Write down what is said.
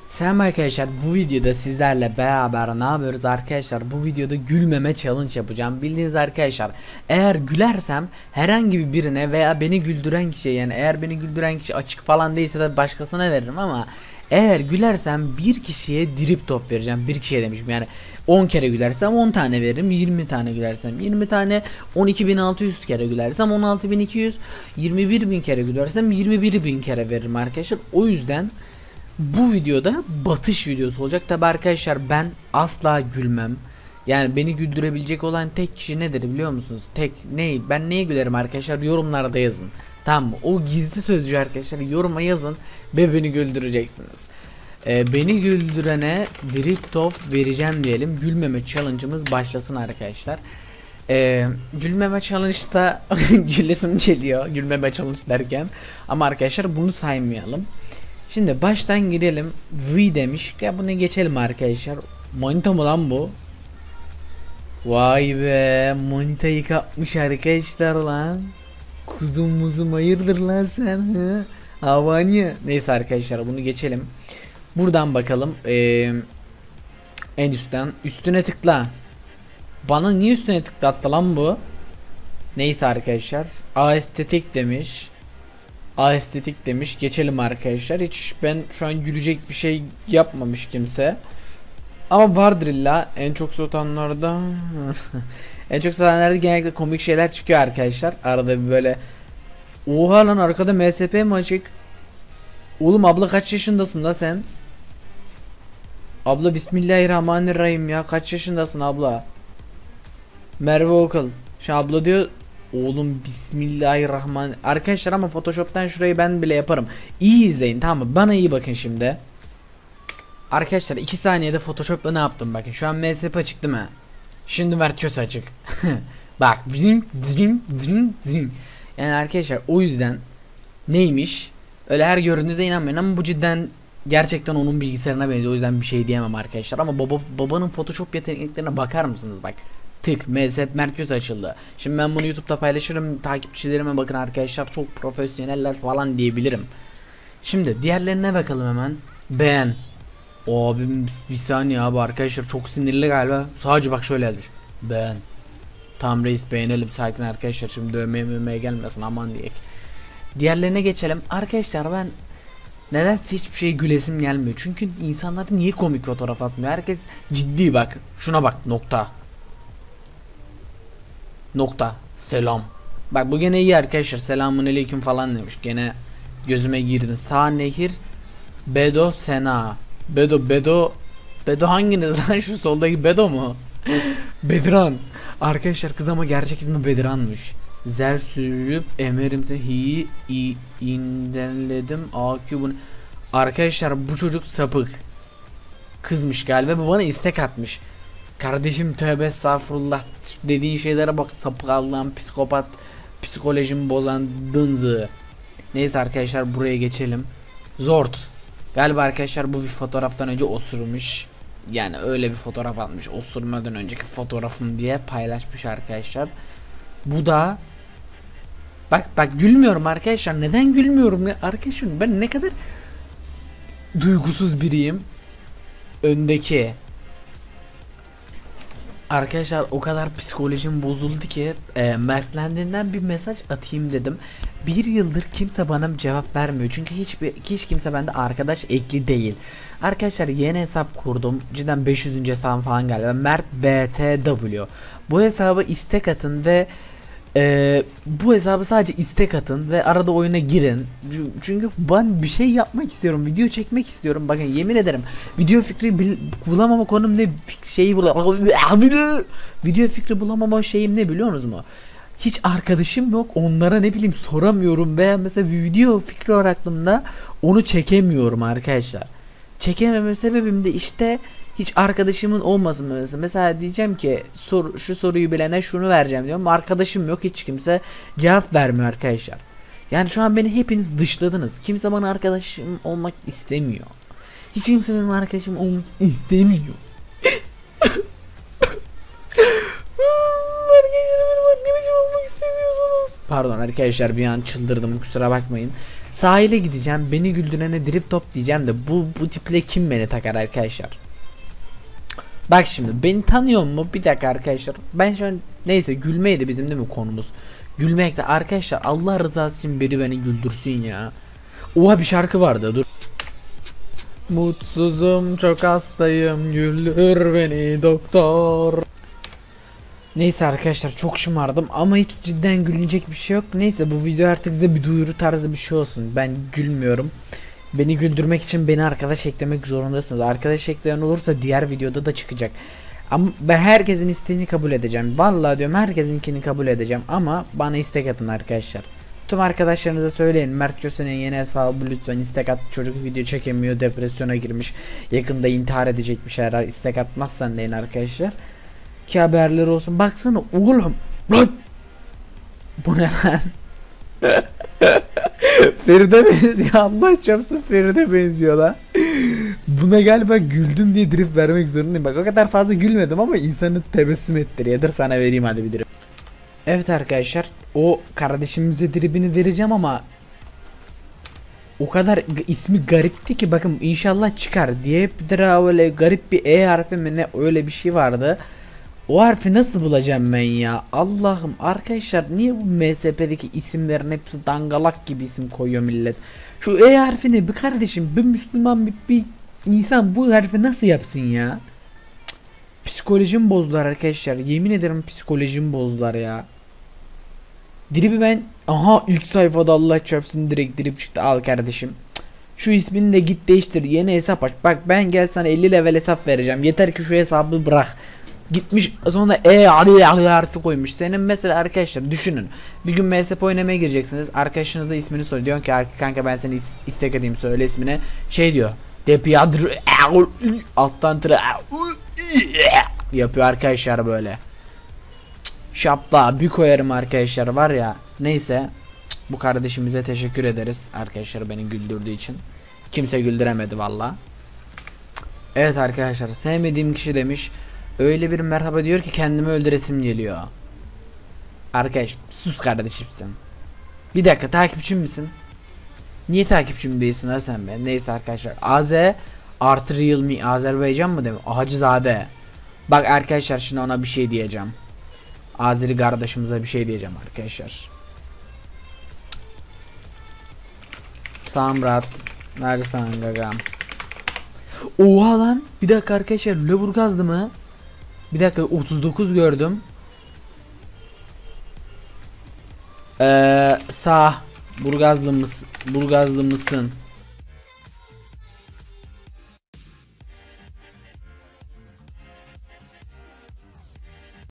Selam arkadaşlar, bu videoda sizlerle beraber ne yapıyoruz arkadaşlar? Bu videoda gülmeme challenge yapacağım. Bildiğiniz arkadaşlar, eğer gülersem herhangi birine veya beni güldüren kişiye, yani eğer beni güldüren kişi açık falan değilse de başkasına veririm, ama eğer gülersem bir kişiye drip top vereceğim. Bir kişiye demişim, yani 10 kere gülersem 10 tane veririm, 20 tane gülersem 20 tane, 12.600 kere gülersem 16.200, 21.000 kere gülersem 21.000 kere veririm arkadaşlar. O yüzden bu videoda batış videosu olacak. Tabi arkadaşlar, ben asla gülmem. Yani beni güldürebilecek olan tek kişi nedir biliyor musunuz? Ben neye gülerim arkadaşlar? Yorumlarda yazın. Tamam mı? O gizli sözcüğü arkadaşlar yoruma yazın ve beni güldüreceksiniz. Beni güldürene drip top vereceğim diyelim. Gülmeme challenge'ımız başlasın arkadaşlar. Gülmeme challenge'da gülesim geliyor gülmeme challenge derken, ama arkadaşlar bunu saymayalım. Şimdi baştan gidelim. V demiş. Ya bunu geçelim arkadaşlar. Manita mı lan bu? Vay be, manitayı kapmış arkadaşlar lan. Kuzum muzum hayırdır lan sen, hı? Havanya. Neyse arkadaşlar, bunu geçelim. Buradan bakalım. En üstten üstüne tıkla. Bana niye üstüne tıklattı lan bu? Neyse arkadaşlar, estetik demiş. Estetik demiş. Geçelim arkadaşlar. Hiç ben şu an gülecek bir şey yapmamış kimse. Ama vardır illa. En çok satanlarda en çok satanlarda genellikle komik şeyler çıkıyor arkadaşlar. Arada bir böyle, oha lan arkada MSP mi açık? Oğlum abla kaç yaşındasın da sen? Abla bismillahirrahmanirrahim ya, kaç yaşındasın abla? Merve Okul. Şu abla diyor. Oğlum bismillahirrahmanirrahim. Arkadaşlar ama Photoshop'tan şurayı ben bile yaparım. İyi izleyin, tamam mı? Bana iyi bakın şimdi. Arkadaşlar 2 saniyede Photoshop'la ne yaptım bakın. Şu an MSP çıktı mı? Şimdi Mert Köse açık. Bak zing zing zing zing. Yani arkadaşlar o yüzden neymiş? Öyle her gördüğünüzde inanmayın, ama bu cidden gerçekten onun bilgisayarına benziyor. O yüzden bir şey diyemem arkadaşlar. Ama babanın Photoshop yeteneklerine bakar mısınız bak. Tık MSP Mert Köse açıldı. Şimdi ben bunu YouTube'da paylaşırım. Takipçilerime bakın arkadaşlar, çok profesyoneller falan diyebilirim. Şimdi diğerlerine bakalım hemen. Beğen. Abim bir saniye abi, arkadaşlar çok sinirli galiba. Sadece bak şöyle yazmış. Beğen. Tam reis, beğenelim, sakin arkadaşlar, şimdi dövmeye gelmesin aman diyek. Diğerlerine geçelim. Arkadaşlar ben nedense hiçbir şey gülesim gelmiyor. Çünkü insanlar niye komik fotoğraf atmıyor? Herkes ciddi bak. Şuna bak, nokta. Nokta. Selam. Bak bu gene iyi arkadaşlar. Selamünaleyküm falan demiş. Gene gözüme girdin. Sağ nehir. Bedo Sena. Bedo hanginiz lan, şu soldaki Bedo mu? Bedran. Arkadaşlar kız ama gerçek ismi Bedran'mış. Zer sürüp emerimse hi inderledim AQ bunu. Arkadaşlar bu çocuk sapık. Kızmış galiba, bana istek atmış. Kardeşim tövbe estağfurullah dediğin şeylere bak, sapık Allah'ın psikopat, psikolojimi bozan dınzı. Neyse arkadaşlar buraya geçelim. Zort. Galiba arkadaşlar bu bir fotoğraftan önce osurmuş. Yani öyle bir fotoğraf atmış, osurmadan önceki fotoğrafım diye paylaşmış arkadaşlar. Bu da bak gülmüyorum arkadaşlar. Neden gülmüyorum ya arkadaşlar, ben ne kadar duygusuz biriyim. Öndeki arkadaşlar o kadar psikolojim bozuldu ki Mertlendiğinden bir mesaj atayım dedim. Bir yıldır kimse bana cevap vermiyor. Çünkü hiç kimse bende arkadaş ekli değil. Arkadaşlar yeni hesap kurdum. Cidden 500. hesabım falan galiba. Mert BTW. Bu hesabı istek atın ve bu hesabı sadece istek atın ve arada oyuna girin. Çünkü ben bir şey yapmak istiyorum, video çekmek istiyorum. Bakın yemin ederim video fikri bulamama konum ne, video fikri bulamama şeyim ne biliyor musunuz mu? Hiç arkadaşım yok, onlara ne bileyim soramıyorum veya mesela bir video fikri var aklımda, onu çekemiyorum arkadaşlar. Çekememe sebebim de işte hiç arkadaşımın olmasın. Mesela diyeceğim ki şu soruyu bilene şunu vereceğim diyorum. Arkadaşım yok, hiç kimse cevap vermiyor arkadaşlar. Yani şu an beni hepiniz dışladınız. Kimse bana arkadaşım olmak istemiyor. Hiç kimse benim arkadaşım olmak istemiyor. Arkadaşlar olmak istemiyorsunuz. Pardon arkadaşlar, bir an çıldırdım, kusura bakmayın. Sahile gideceğim, beni güldürene drip top diyeceğim de bu tiple kim beni takar arkadaşlar? Bak şimdi beni tanıyor mu? Bir dakika arkadaşlar. Ben şu an neyse gülmeydi bizim değil mi konumuz? Gülmekte arkadaşlar, Allah rızası için biri beni güldürsün ya. Oha bir şarkı vardı, dur. Mutsuzum, çok hastayım, güldür beni doktor. Neyse arkadaşlar, çok şımardım ama hiç cidden gülünecek bir şey yok. Neyse bu video artık size bir duyuru tarzı bir şey olsun. Ben gülmüyorum. Beni güldürmek için beni arkadaş eklemek zorundasınız. Arkadaş ekleyen olursa diğer videoda da çıkacak. Ama ben herkesin isteğini kabul edeceğim. Vallahi diyorum, herkesinkini kabul edeceğim ama bana istek atın arkadaşlar. Tüm arkadaşlarınıza söyleyin, Mert Köse'nin yeni hesabı lütfen istek at, çocuk video çekemiyor, depresyona girmiş, yakında intihar edecekmiş, eğer istek atmazsan deyin arkadaşlar ki haberleri olsun. Baksana oğlum lan, bu ne lan? Feride benziyor, Allah çarpsın Feride benziyor lan. Buna galiba güldüm diye drip vermek zorundayım. Bak o kadar fazla gülmedim ama insanı tebessüm ettiriyordur. Sana vereyim hadi bir drip. Evet arkadaşlar, o kardeşimize dripini vereceğim ama o kadar ismi garipti ki, bakın inşallah çıkar diye bir öyle garip bir E harfi mi ne, öyle bir şey vardı. O harfi nasıl bulacağım ben ya? Allah'ım arkadaşlar, niye bu MSP'deki isimlerin hepsi dangalak gibi isim koyuyor millet? Şu E harfini bir kardeşim, bir Müslüman bir insan bu harfi nasıl yapsın ya? Cık, psikolojim bozdular arkadaşlar. Yemin ederim psikolojim bozdular ya. Drip'i ben, aha ilk sayfada Allah çarpsın direkt drip çıktı, al kardeşim. Cık, şu ismini de git değiştir, yeni hesap aç. Bak ben gel sana 50 level hesap vereceğim. Yeter ki şu hesabı bırak. Gitmiş sonra Ali harfi koymuş. Senin mesela arkadaşlar düşünün. Bir gün MSP oynamaya gireceksiniz. Arkadaşınıza ismini soruyor. Diyorsun ki kanka ben seni istek edeyim, söyle ismini. Şey diyor. Depiadr alttan tıra yapıyor arkadaşlar böyle. Şapla bir koyarım arkadaşlar var ya. Neyse. Bu kardeşimize teşekkür ederiz arkadaşlar, beni güldürdüğü için. Kimse güldüremedi valla. Evet arkadaşlar, sevmediğim kişi demiş. Öyle bir merhaba diyor ki kendimi öldüresim geliyor. Arkadaş sus kardeşim sen. Bir dakika, takipçim misin? Niye takipçim değilsin ha sen be? Neyse arkadaşlar. AZ artı real me, Azerbaycan mı demek? Hacızade. Bak arkadaşlar şimdi ona bir şey diyeceğim. Azeri kardeşimize bir şey diyeceğim arkadaşlar. Samrat Nersan gagam. Oha lan, bir dakika arkadaşlar, Lüleburgaz'dı mı? Bir dakika, 39 gördüm. Sağ Burgazlı mısın?